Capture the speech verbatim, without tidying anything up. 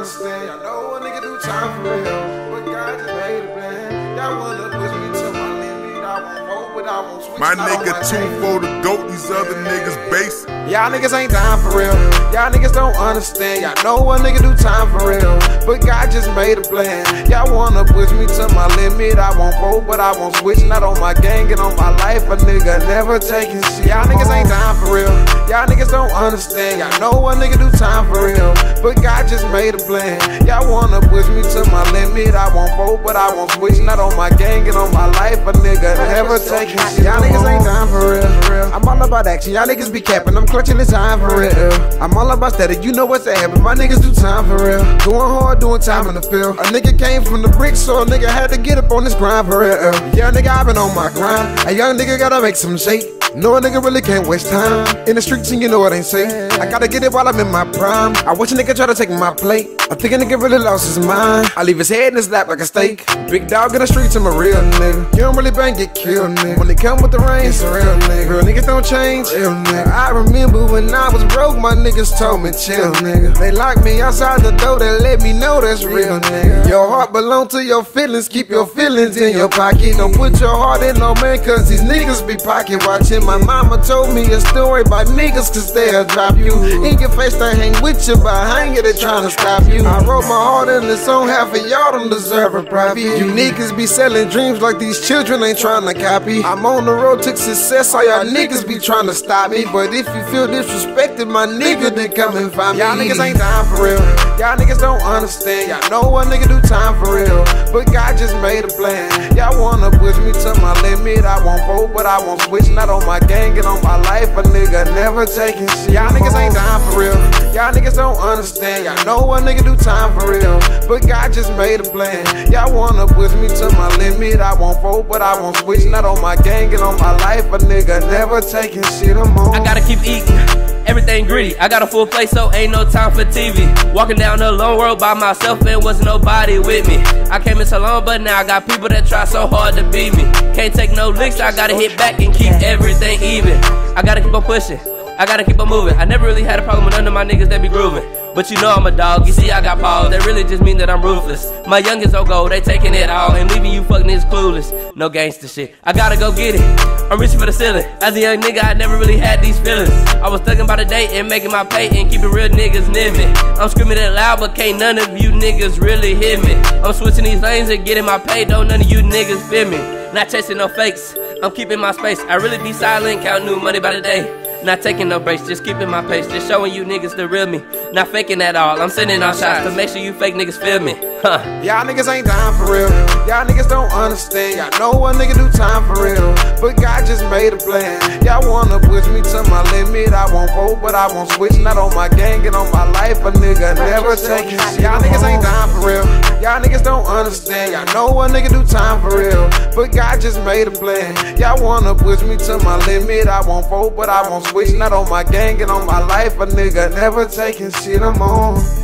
understand. Y'all know a nigga do time for real, but God just made a plan. Y'all wanna push me to my limit. I won't vote, but I won't switch. My nigga two for the goat, these other niggas basic. Y'all niggas ain't down for real. Y'all niggas don't understand. Y'all know a nigga do time for real, but God just made a plan. Y'all wanna push me to my limit. I won't vote, but I won't switch. Not on my gang and on my life. A nigga never taking shit. Y'all niggas ain't down for real. Y'all niggas don't understand. Y'all know a nigga do time for real, but God just made a plan. Y'all wanna push me to my limit. I won't vote, but I won't switch. Not on my gang and on my life. A nigga never taking shit. Y'all niggas ain't down for real. I'm all about action. Y'all niggas be capping. I'm clutching the time for real. I'm all about static. You know what's that happen. My niggas do time for real. Going hard, doing time in the field. A nigga came from the bricks, so a nigga had to get up on this grind for real. Young nigga, I been on my grind. A young nigga gotta make some shake. No, a nigga really can't waste time in the streets, and you know it ain't safe. I gotta get it while I'm in my prime. I wish a nigga try to take my plate. I think a nigga really lost his mind. I leave his head in his lap like a steak. Big dog in the streets, I'm a real nigga. You don't really bang, get killed, nigga. When it come with the rain, it's a real nigga. Real niggas don't change, real nigga. I remember when I was broke, my niggas told me chill, nigga. They locked me outside the door, they let me know that's real, nigga. Your heart belong to your feelings, keep your feelings in your pocket. Don't put your heart in no man, cause these niggas be pocket watching. My mama told me a story about niggas cause they'll drop you in your face, they hang with you behind you, they tryna stop you. I wrote my heart in the song, half of y'all don't deserve a profit. You niggas be selling dreams like these children ain't tryna copy. I'm on the road to success, all y'all niggas be tryna stop me. But if you feel disrespected, my nigga, then come and find me. Y'all niggas ain't down for real. Y'all niggas don't understand. Y'all know a nigga do time for real, but God just made a plan. Y'all wanna push me to my limit. I won't vote, but I won't switch. Not on my gang and on my life. A nigga never taking shit. Y'all niggas ain't down for real. Y'all niggas don't understand. Y'all know a nigga do time for real, but God just made a plan. Y'all wanna push me to my limit. I won't vote, but I won't switch. Not on my gang and on my life. A nigga never taking shit. I'm on. I gotta keep eating. Everything gritty, I got a full plate, so ain't no time for T V. Walking down the lone road by myself, and wasn't nobody with me. I came in so long, but now I got people that try so hard to beat me. Can't take no licks, I gotta hit back and keep everything even. I gotta keep on pushing, I gotta keep on moving. I never really had a problem with none of my niggas that be grooving. But you know I'm a dog, you see I got paws, that really just mean that I'm ruthless. My youngins on go, they taking it all and leaving you fucking niggas clueless. No gangster shit, I gotta go get it, I'm reaching for the ceiling. As a young nigga, I never really had these feelings. I was thugging by the day and making my pay and keeping real niggas near me. I'm screaming it loud, but can't none of you niggas really hear me. I'm switching these lanes and getting my pay, don't none of you niggas feel me. Not chasing no fakes, I'm keeping my space. I really be silent, count new money by the day. Not taking no breaks, just keeping my pace. Just showing you niggas the real me. Not faking at all, I'm sending out shots to make sure you fake niggas feel me. Huh. Y'all niggas ain't down for real. Y'all niggas don't understand. Y'all know a nigga do time for real, but God just made a plan. Y'all wanna push me to my limit. I won't vote, but I won't switch. Not on my gang and on my life. A nigga never taking shit. Y'all niggas ain't down for real. Y'all niggas don't understand. Y'all know a nigga do time for real, but God just made a plan. Y'all wanna push me to my limit. I won't vote, but I won't switch. Not on my gang and on my life. A nigga never taking shit. I'm on.